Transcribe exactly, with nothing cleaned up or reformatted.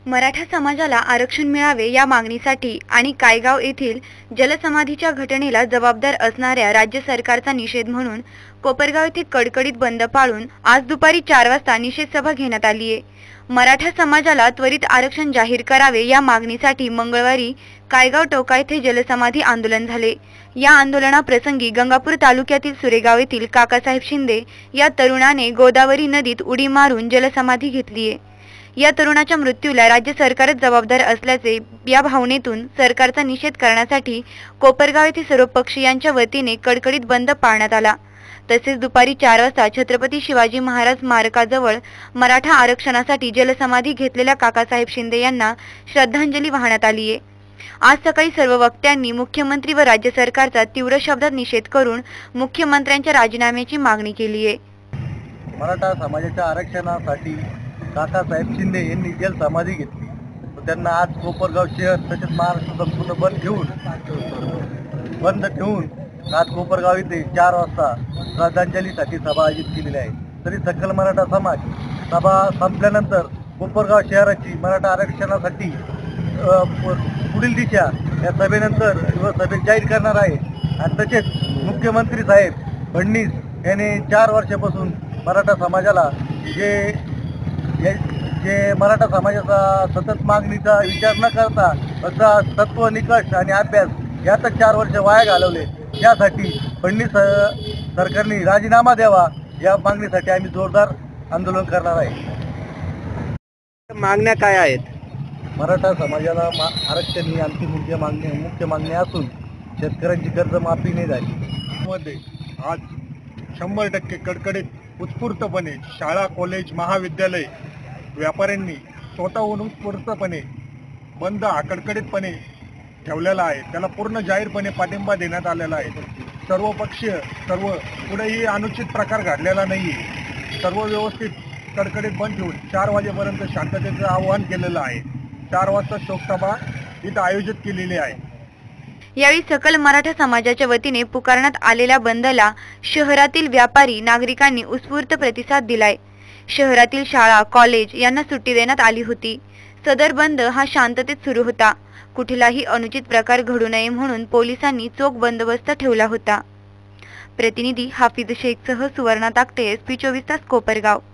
मराठा समाजाला आरक्षण मिळावे या मागणीसाठी आणि कायगाव येथील जलसमाधीच्या घटनेला जबाबदार असणाऱ्या राज्य सरकारचा निषेध म्हणून कोपरगाव येथे कडकडीत बंद पाळून आज दुपारी चार वाजता निषेध सभा घेण्यात आली आहे। मराठा समाजाला त्वरित आरक्षण जाहीर करावे या मागणीसाठी मंगळवारी कायगाव टोका येथे जलसमाधी आंदोलन झाले। या आंदोलनाप्रसंगी गंगापूर तालुक्यातील सुरेगाव येथील काकासाहेब शिंदे या तरुणाने गोदावरी नदीत उडी मारून जलसमाधी घेतली आहे। या तरुणाच्या मृत्यूला राज्य सरकारच जबाबदार असल्याचे या भावनेतून सरकारचा निषेध करण्यासाठी कोपरगाव येथे सर्वपक्षीयांच्या वतीने कडकडीत बंद पाळण्यात आला। तसेच दुपारी चार वाजता छत्रपती शिवाजी महाराज स्मारकाजवळ मराठा आरक्षणासाठी जलसमाधी घेतलेल्या काकासाहेब शिंदे यांना श्रद्धांजली वाहण्यात आली आहे। आज सकाळी सर्व वक्त्यांनी मुख्यमंत्री व राज्य सरकारचा तीव्र शब्दात निषेध करून मुख्यमंत्र्यांच्या राजीनाम्याची मागणी केली आहे। मराठा समाजाच्या आरक्षणासाठी काकासाहेब शिंदे यांनी जलसमाधी घेतली, त्यांना आज कोपरगाव शहर तसेच महाराष्ट्र संपूर्ण बंद ठेवून बंद ठेवून आज कोपरगाव येथे चार वाजता श्रद्धांजलीसाठी सभा आयोजित केलेली आहे। तरी सकल मराठा समाज सभा संपल्यानंतर कोपरगाव शहराची मराठा आरक्षणासाठी पुढील दिशा या सभेनंतर व सभेत जाहीर करणार आहे। आणि तसेच मुख्यमंत्री साहेब फडणवीस यांनी चार वर्षापासून मराठा समाजाला जे जे मराठा समाजाचा सतत मागणीचा विचार न करता फक्त तत्व निकष आणि अभ्यास यातच चार वर्ष वाया घालवले, यासाठी फडणवीस सरकारने राजीनामा द्यावा या मागणीसाठी आम्ही जोरदार आंदोलन करणार आहे। मागण्या काय आहेत? मराठा समाजाला मा आरक्षण ही आमची मुख्य मागणी मुख्य मागणी असून शेतकऱ्यांची कर्जमाफी नाही झाली। मध्ये आज शंभर टक्के कडकडीत उत्स्फूर्तपणे शाळा कॉलेज महाविद्यालय व्यापाऱ्यांनी स्वतःहून उत्स्फूर्तपणे बंद हा कडकडीतपणे ठेवलेला आहे, त्याला पूर्ण जाहीरपणे पाठिंबा देण्यात आलेला आहे। सर्व पक्षीय सर्व कुठेही अनुचित प्रकार घडलेला नाही आहे, सर्व व्यवस्थित कडकडीत बंद ठेवून चार वाजेपर्यंत शांततेचं आवाहन केलेलं आहे। चार वाजता शोकसभा इथं आयोजित केलेली आहे। यावेळी सकल मराठा समाजाच्या वतीने पुकारण्यात आलेल्या बंदला शहरातील व्यापारी नागरिकांनी उत्स्फूर्त प्रतिसाद दिलाय। शहरातील शाळा कॉलेज यांना सुट्टी देण्यात आली होती। सदर बंद हा शांततेत सुरू होता। कुठलाही अनुचित प्रकार घडू नये म्हणून पोलिसांनी चोख बंदोबस्त ठेवला होता। प्रतिनिधी हाफिज शेखसह सुवर्णा ताकटे, एस पी चोवीस तास कोपरगाव।